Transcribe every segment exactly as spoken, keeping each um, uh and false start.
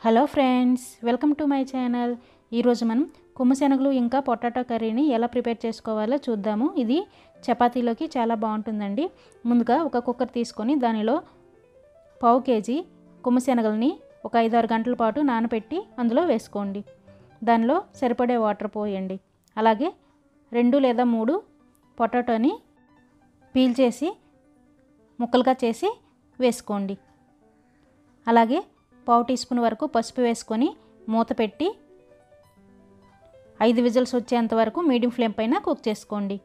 Hello friends, welcome to my channel. ఈరోజు మనం కొమ్ముశనగలు ఇంకా పొటాటో కర్రీని ఎలా ప్రిపేర్ చేసుకోవాలో చూద్దాము. ఇది చపాతీలోకి చాలా బాగుంటుందండి. ముందుగా ఒక కుక్కర్ తీసుకొని దానిలో పావు కేజీ కొమ్ముశనగల్ని ఒక ఐదు ఆరు గంటల పాటు నానబెట్టి అందులో వేసుకోండి. దానిలో సరిపడే వాటర్ పోయండి. అలాగే రెండు లేదా మూడు పొటాటోని పీల్ చేసి ముక్కలుగా చేసి వేసుకోండి. అలాగే పావు టీ స్పూన్ వరకు పసుపు వేసుకొని మూత పెట్టి ఐదు విజిల్స్ వచ్చేంత వరకు మీడియం ఫ్లేమ్ పైన కుక్ చేసుకోండి.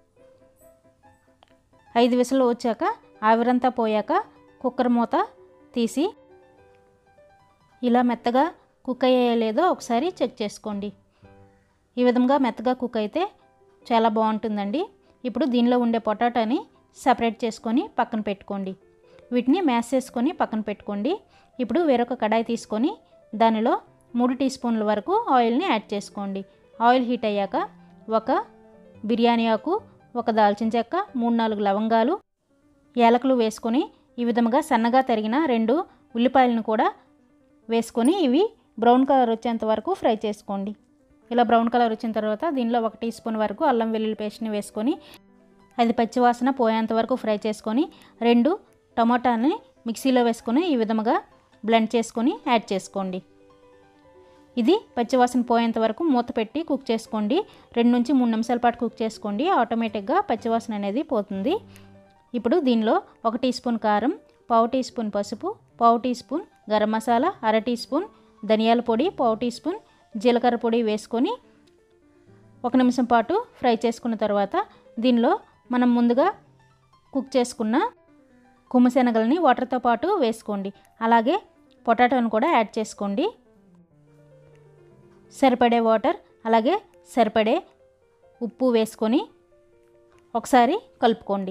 ఐదు విజిల్లు వచ్చాక ఆవిరంతా పోయాక కుక్కర్ మూత తీసి ఇలా మెత్తగా కుక్ అయ్యే లేదో ఒకసారి చెక్ చేసుకోండి. ఈ విధంగా మెత్తగా కుక్ అయితే చాలా బాగుంటుందండి. ఇప్పుడు దీనిలో ఉండే పొటాటోని సపరేట్ చేసుకొని పక్కన పెట్టుకోండి. వీటిని మ్యాష్ చేసుకొని పక్కన పెట్టుకోండి. ఇప్పుడు వేరొక కడాయి తీసుకొని దానిలో మూడు టీ స్పూన్ల వరకు ఆయిల్ని యాడ్ చేసుకోండి. ఆయిల్ హీట్ అయ్యాక ఒక బిర్యానీ ఆకు, ఒక దాల్చిన చెక్క, మూడు నాలుగు లవంగాలు, యాలకులు వేసుకొని ఈ విధంగా సన్నగా తరిగిన రెండు ఉల్లిపాయలను కూడా వేసుకొని ఇవి బ్రౌన్ కలర్ వచ్చేంత వరకు ఫ్రై చేసుకోండి. ఇలా బ్రౌన్ కలర్ వచ్చిన తర్వాత దీనిలో ఒక టీ స్పూన్ వరకు అల్లం వెల్లుల్లి పేస్ట్ని వేసుకొని అది పచ్చివాసన పోయేంత వరకు ఫ్రై చేసుకొని రెండు టమాటాని మిక్సీలో వేసుకొని ఈ విధంగా బ్లెండ్ చేసుకొని యాడ్ చేసుకోండి. ఇది పచ్చివాసన పోయేంత వరకు మూత పెట్టి కుక్ చేసుకోండి. రెండు నుంచి మూడు నిమిషాల పాటు కుక్ చేసుకోండి. ఆటోమేటిక్గా పచ్చివాసన అనేది పోతుంది. ఇప్పుడు దీనిలో ఒక టీ స్పూన్ కారం, పావు టీ స్పూన్ పసుపు, పావు టీ స్పూన్ గరం మసాలా, అర టీ స్పూన్ ధనియాల పొడి, పావు టీ స్పూన్ జీలకర్ర పొడి వేసుకొని ఒక నిమిషం పాటు ఫ్రై చేసుకున్న తర్వాత దీనిలో మనం ముందుగా కుక్ చేసుకున్న కొమ్ముశనగల్ని వాటర్తో పాటు వేసుకోండి. అలాగే పొటాటోను కూడా యాడ్ చేసుకోండి. సరిపడే వాటర్ అలాగే సరిపడే ఉప్పు వేసుకొని ఒకసారి కలుపుకోండి.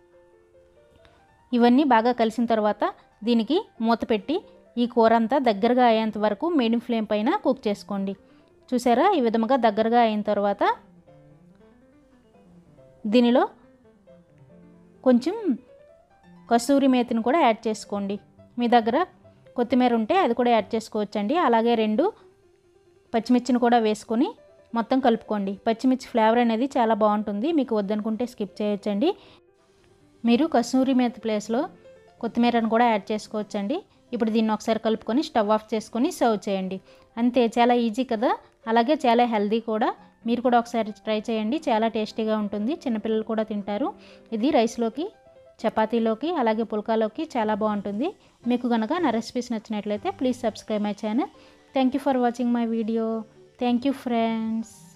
ఇవన్నీ బాగా కలిసిన తర్వాత దీనికి మూత పెట్టి ఈ కూర అంతా దగ్గరగా అయ్యేంత వరకు మీడియం ఫ్లేమ్ పైన కుక్ చేసుకోండి. చూసారా, ఈ విధంగా దగ్గరగా అయిన తర్వాత దీనిలో కొంచెం కస్తూరి మేతిని కూడా యాడ్ చేసుకోండి. మీ దగ్గర కొత్తిమీర ఉంటే అది కూడా యాడ్ చేసుకోవచ్చండి. అలాగే రెండు పచ్చిమిర్చిని కూడా వేసుకొని మొత్తం కలుపుకోండి. పచ్చిమిర్చి ఫ్లేవర్ అనేది చాలా బాగుంటుంది. మీకు వద్దనుకుంటే స్కిప్ చేయొచ్చండి. మీరు కస్తూరి మేతి ప్లేస్లో కొత్తిమీరను కూడా యాడ్ చేసుకోవచ్చండి. ఇప్పుడు దీన్ని ఒకసారి కలుపుకొని స్టవ్ ఆఫ్ చేసుకొని సర్వ్ చేయండి. అంతే, చాలా ఈజీ కదా, అలాగే చాలా హెల్దీ కూడా. మీరు కూడా ఒకసారి ట్రై చేయండి. చాలా టేస్టీగా ఉంటుంది. చిన్నపిల్లలు కూడా తింటారు. ఇది రైస్లోకి, చపాతీలోకి, అలాగే పుల్కాలోకి చాలా బాగుంటుంది. మీకు కనుక నా రెసిపీస్ నచ్చినట్లయితే please subscribe my channel. Thank you for watching my video. Thank you friends.